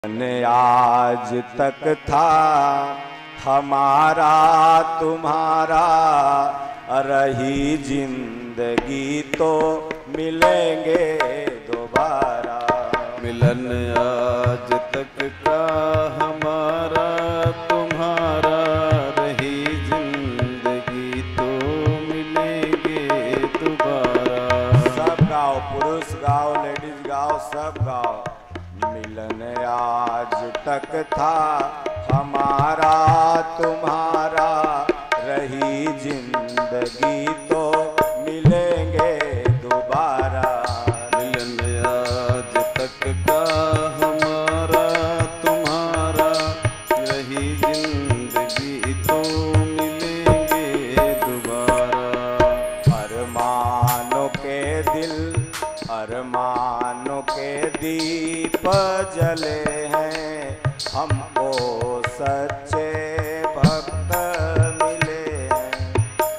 ने आज तक था हमारा तुम्हारा, रही जिंदगी तो मिलेंगे दोबारा। मिलन आज तक का हमारा तुम्हारा, रही जिंदगी तो मिलेंगे दोबारा। सब गाओ, पुरुष गाओ, लेडीज गाओ, सब गाओ। मिलन आज तक था हमारा तुम्हारा, रही जिंदगी तो मिलेंगे दोबारा। मिलन आज तक का हमारा तुम्हारा, रही जिंदगी तो मिलेंगे दोबारा। अरमानों के दिल, अरमानों के दीप जले हैं, हमको सच्चे भक्त मिले हैं।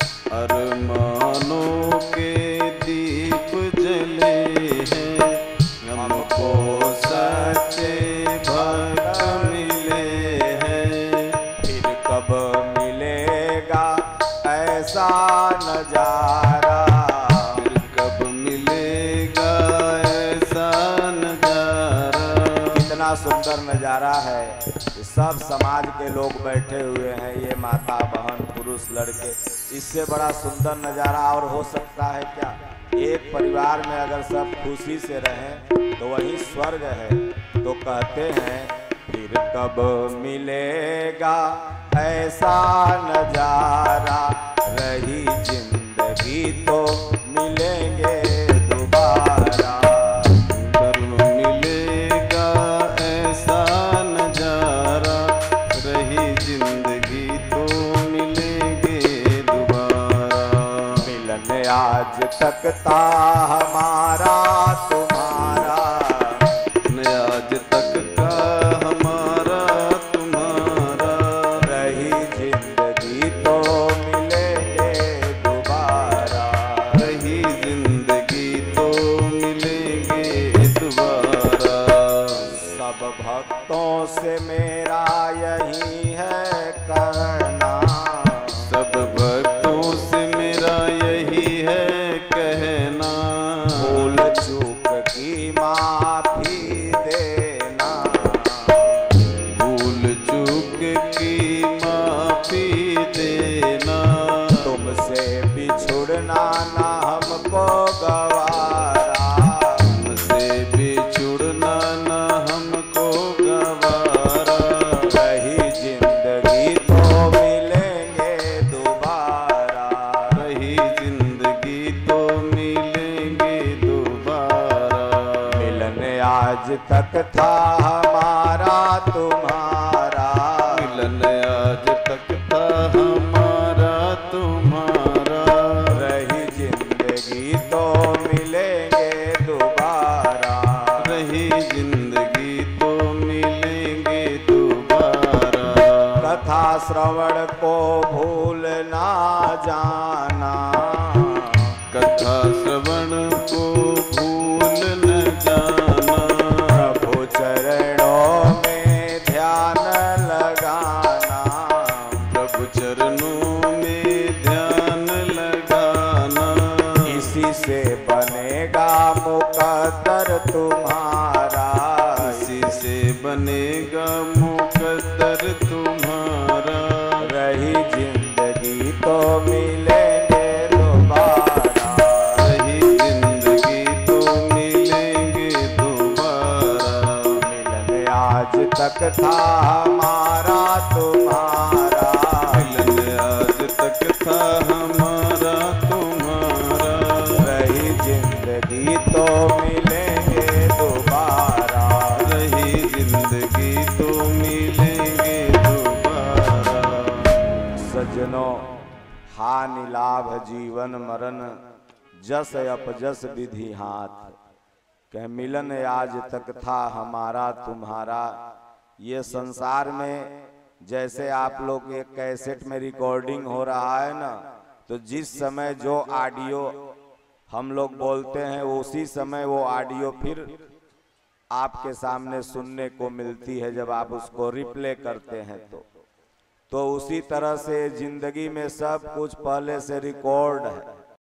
अरमानों के दीप जले हैं, हमको सच्चे भक्त मिले हैं। फिर कब मिलेगा ऐसा नजारा, फिर कब मिलेगा ऐसा नजारा। कितना सुंदर नजारा है। ये सब समाज के लोग बैठे हुए हैं, ये माता बहन पुरुष लड़के। इससे बड़ा सुंदर नजारा और हो सकता है क्या? एक परिवार में अगर सब खुशी से रहें तो वही स्वर्ग है। तो कहते हैं फिर कब मिलेगा ऐसा नजारा, रही जिंदगी तो मिलेंगे दोबारा। कब मिलेगा ऐसा नजारा, रही जिंदगी तो मिलेंगे दोबारा। मिलन आज तक था हमारा तुम्हारा, आज तक का हमारा तुम्हारा, रही जिंदगी तो मिलेंगे दोबारा। रही जिंदगी तो मिलेंगे दोबारा। सब भक्तों से मेरा यही है कहना, सब भक्तों से मेरा यही है कहना। भूल चूक की माफी देना, भूल चूक की माफी देना। तुमसे बिछुड़ना ना हमको गवारा, तुमसे बिछुड़ना न हमको गवारा। रही जिंदगी तो मिलेंगे दोबारा। रही जिंदगी तो मिलेंगे दोबारा। मिलन आज तक था हमारा तुम्हारा, मिलन आज तक था हमारा तुम्हारा, रही जिंदगी तो मिलेंगे दोबारा। रही जिंदगी तो मिलेंगे दोबारा। कथा श्रवण को भूल ना जाना, कथा श्रवण को भूल न जाना। प्रभु चरणों में ध्यान लगाना, प्रभु चरणों में ध्यान लगाना। इसी से बनेगा मुकद्दर तुम्हारा, इसी से बनेगा मुकद्दर तुम्हारा। रही जिंदगी तो मिलेंगे दोबारा। रही जिंदगी तो मिलेंगे दोबारा। मिलन आज तक था हमारा तुम्हारा, मिलन आज तक था हमारा तुम्हारा, रही जिंदगी तो मिलेंगे दोबारा। रही जिंदगी तो मिलेंगे दोबारा। सज्जनों, हानि लाभ जीवन मरण, जस अपजस विधि हाथ। कह मिलन आज तक था हमारा तुम्हारा। ये संसार में जैसे आप लोग एक कैसेट में रिकॉर्डिंग हो रहा है ना, तो जिस समय जो ऑडियो हम लोग बोलते हैं उसी समय वो ऑडियो फिर आपके सामने सुनने को मिलती है जब आप उसको रिप्ले करते हैं तो उसी तरह से जिंदगी में सब कुछ पहले से रिकॉर्ड है।